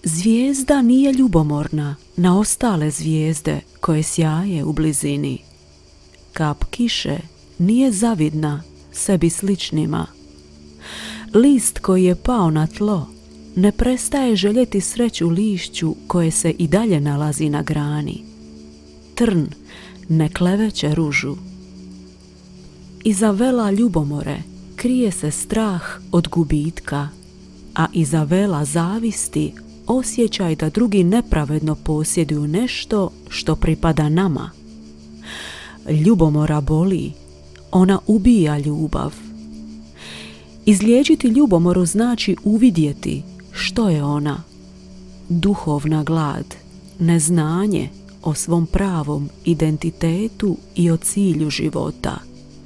Zvijezda nije ljubomorna na ostale zvijezde koje sjaje u blizini. Kap kiše nije zavidna sebi sličnima. List koji je pao na tlo ne prestaje željeti sreću lišću koje se i dalje nalazi na grani. Trn ne kleveće ružu. Iza vela ljubomore krije se strah od gubitka, a iza vela zavisti osjećaj da drugi nepravedno posjeduju nešto što pripada nama. Ljubomora boli, ona ubija ljubav. Izliječiti ljubomoru znači uvidjeti što je ona. Duhovna glad, neznanje o svom pravom identitetu i o cilju života.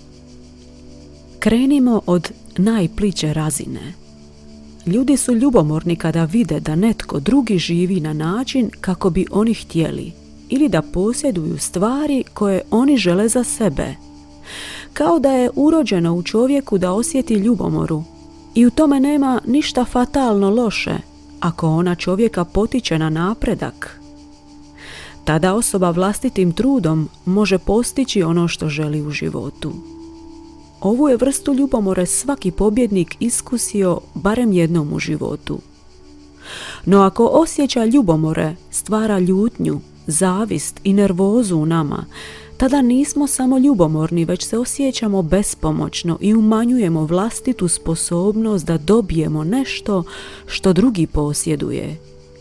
Krenimo od najpliće razine. Ljudi su ljubomorni kada vide da netko drugi živi na način kako bi oni htjeli ili da posjeduju stvari koje oni žele za sebe. Kao da je urođeno u čovjeku da osjeti ljubomoru i u tome nema ništa fatalno loše ako ona čovjeka potiče na napredak. Tada osoba vlastitim trudom može postići ono što želi u životu. Ovu je vrstu ljubomore svaki pobjednik iskusio barem jednom u životu. No ako osjeća ljubomore stvara ljutnju, zavist i nervozu u nama, tada nismo samo ljubomorni, već se osjećamo bespomoćno i umanjujemo vlastitu sposobnost da dobijemo nešto što drugi posjeduje.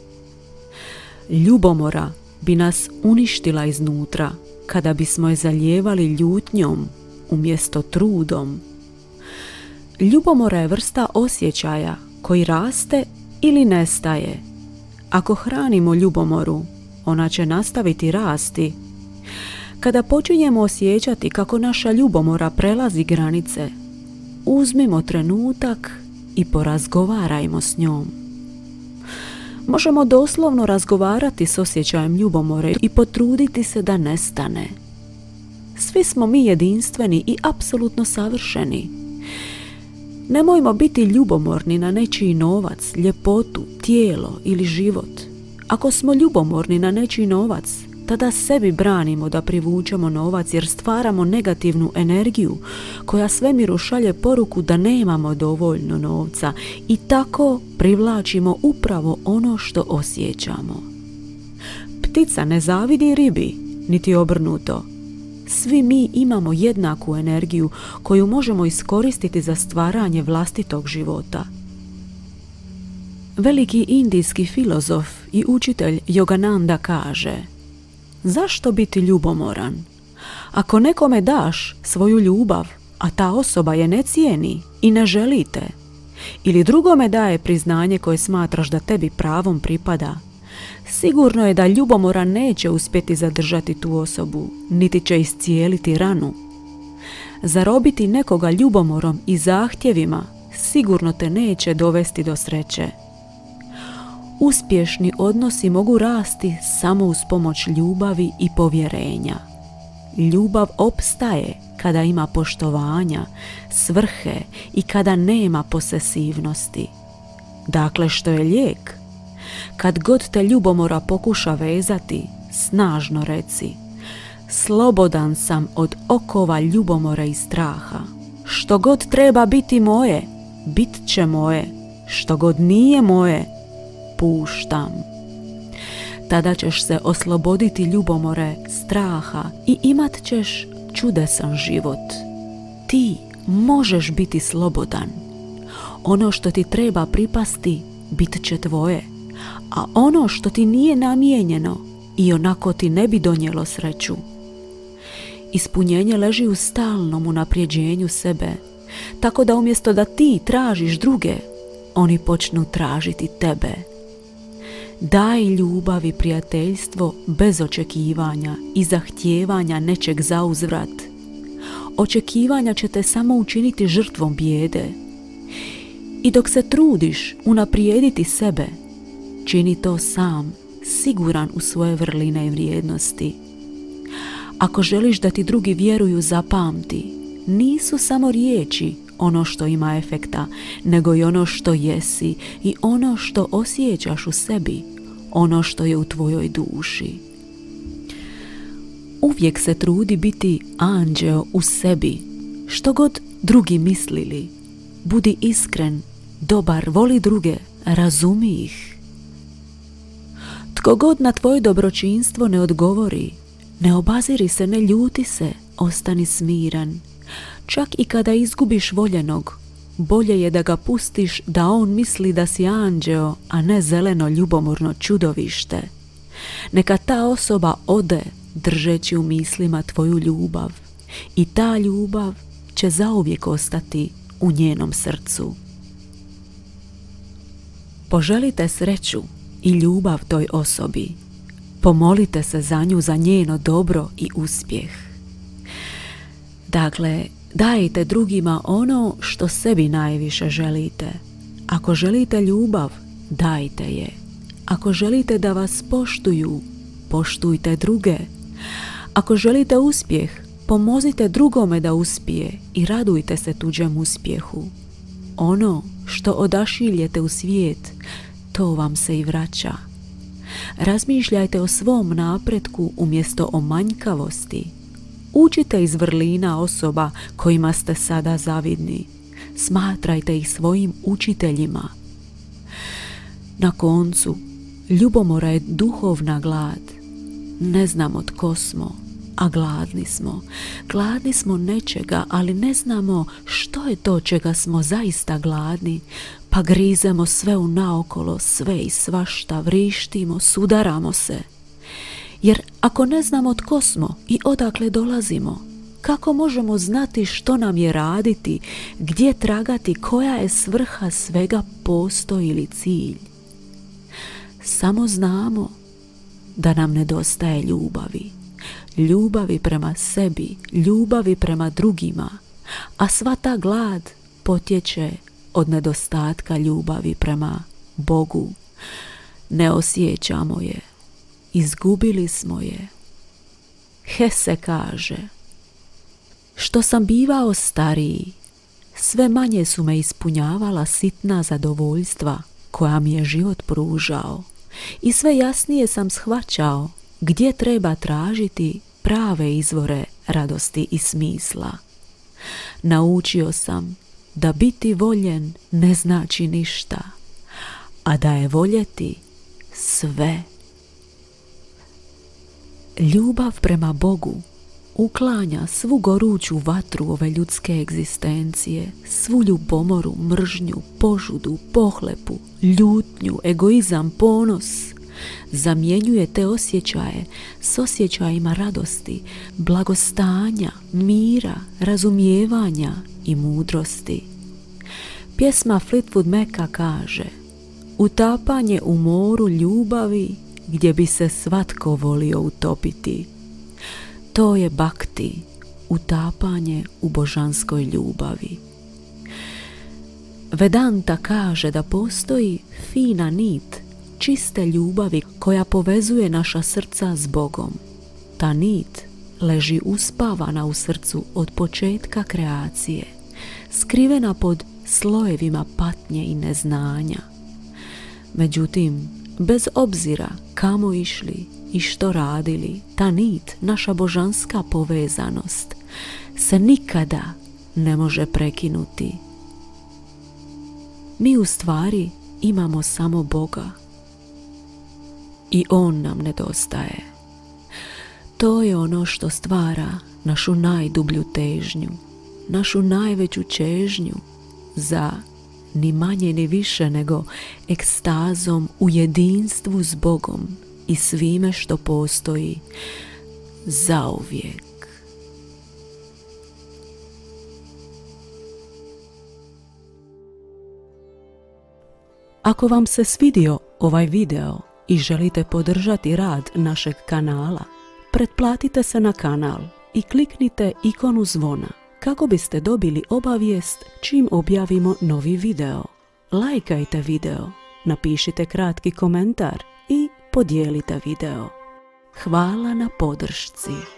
Ljubomora bi nas uništila iznutra kada bismo je zalijevali ljutnjom umjesto trudom. Ljubomora je vrsta osjećaja koji raste ili nestaje. Ako hranimo ljubomoru, ona će nastaviti rasti. Kada počinjemo osjećati kako naša ljubomora prelazi granice, uzmimo trenutak i porazgovarajmo s njom. Možemo doslovno razgovarati s osjećajem ljubomore i potruditi se da nestane. Svi smo mi jedinstveni i apsolutno savršeni. Nemojmo biti ljubomorni na nečiji novac, ljepotu, tijelo ili život. Ako smo ljubomorni na nečiji novac, tada sebi branimo da privučemo novac jer stvaramo negativnu energiju koja svemiru šalje poruku da nemamo dovoljno novca i tako privlačimo upravo ono što osjećamo. Ptica ne zavidi ribi, niti obrnuto. Svi mi imamo jednaku energiju koju možemo iskoristiti za stvaranje vlastitog života. Veliki indijski filozof i učitelj Yogananda kaže: zašto biti ljubomoran? Ako nekome daš svoju ljubav, a ta osoba je ne cijeni i ne želite, ili drugome daje priznanje koje smatraš da tebi pravom pripada, sigurno je da ljubomora neće uspjeti zadržati tu osobu, niti će iscijeliti ranu. Zarobiti nekoga ljubomorom i zahtjevima sigurno te neće dovesti do sreće. Uspješni odnosi mogu rasti samo uz pomoć ljubavi i povjerenja. Ljubav opstaje kada ima poštovanja, svrhe i kada nema posesivnosti. Dakle, što je lijek? Kad god te ljubomora pokuša vezati, snažno reci: slobodan sam od okova ljubomore i straha. Što god treba biti moje, bit će moje. Što god nije moje, puštam. Tada ćeš se osloboditi ljubomore, straha i imat ćeš čudesan život. Ti možeš biti slobodan. Ono što ti treba pripasti bit će tvoje, a ono što ti nije namijenjeno i onako ti ne bi donijelo sreću. Ispunjenje leži u stalnom unapređenju sebe, tako da umjesto da ti tražiš druge, oni počnu tražiti tebe. Daj ljubav i prijateljstvo bez očekivanja i zahtijevanja nečeg zauzvrat. Očekivanja će te samo učiniti žrtvom bijede. I dok se trudiš unaprijediti sebe, čini to sam, siguran u svoje vrline i vrijednosti. Ako želiš da ti drugi vjeruju, zapamti, nisu samo riječi ono što ima efekta, nego i ono što jesi i ono što osjećaš u sebi, ono što je u tvojoj duši. Uvijek se trudi biti anđeo u sebi, što god drugi mislili. Budi iskren, dobar, voli druge, razumi ih. Tko god na tvoje dobročinstvo ne odgovori, ne obaziri se, ne ljuti se, ostani smiran. Čak i kada izgubiš voljenog, bolje je da ga pustiš da on misli da si anđeo, a ne zeleno ljubomorno čudovište. Neka ta osoba ode držeći u mislima tvoju ljubav i ta ljubav će zauvijek ostati u njenom srcu. Poželite sreću i ljubav toj osobi. Pomolite se za nju, za njeno dobro i uspjeh. Dakle, dajte drugima ono što sebi najviše želite. Ako želite ljubav, dajte je. Ako želite da vas poštuju, poštujte druge. Ako želite uspjeh, pomozite drugome da uspije i radujte se tuđem uspjehu. Ono što odašiljete u svijet, to vam se i vraća. Razmišljajte o svom napretku umjesto o manjkavosti. Učite iz vrlina osoba kojima ste sada zavidni. Smatrajte ih svojim učiteljima. Na koncu, ljubomora je duhovna glad. Ne znamo tko smo, a gladni smo. Gladni smo nečega, ali ne znamo što je to čega smo zaista gladni, pa grizemo sve unaokolo, sve i svašta, vrištimo, sudaramo se. Jer ako ne znamo tko smo i odakle dolazimo, kako možemo znati što nam je raditi, gdje tragati, koja je svrha svega, postoj ili cilj? Samo znamo da nam nedostaje ljubavi. Ljubavi prema sebi, ljubavi prema drugima, a sva ta glad potječe od nedostatka ljubavi prema Bogu. Ne osjećamo je, izgubili smo je. Hese kaže: što sam bivao stariji, sve manje su me ispunjavala sitna zadovoljstva koja mi je život pružao i sve jasnije sam shvaćao gdje treba tražiti prave izvore radosti i smisla. Naučio sam da biti voljen ne znači ništa, a da je voljeti sve. Ljubav prema Bogu uklanja svu goruću vatru ove ljudske egzistencije, svu ljubomoru, mržnju, požudu, pohlepu, ljutnju, egoizam, ponos. Zamjenjuje te osjećaje s osjećajima radosti, blagostanja, mira, razumijevanja i mudrosti. Pjesma Fleetwood Maca kaže: utapanje u moru ljubavi gdje bi se svatko volio utopiti. To je bhakti, utapanje u božanskoj ljubavi. Vedanta kaže da postoji fina nit čiste ljubavi koja povezuje naša srca s Bogom. Ta nit leži uspavana u srcu od početka kreacije, skrivena pod slojevima patnje i neznanja. Međutim, bez obzira kamo išli i što radili, ta nit, naša božanska povezanost, se nikada ne može prekinuti. Mi u stvari imamo samo Boga i On nam nedostaje. To je ono što stvara našu najdublju težnju, našu najveću čežnju za ni manje ni više nego ekstazom u jedinstvu s Bogom i svime što postoji zauvijek. Ako vam se svidio ovaj video i želite podržati rad našeg kanala, pretplatite se na kanal i kliknite ikonu zvona kako biste dobili obavijest čim objavimo novi video. Lajkajte video, napišite kratki komentar i podijelite video. Hvala na podršci.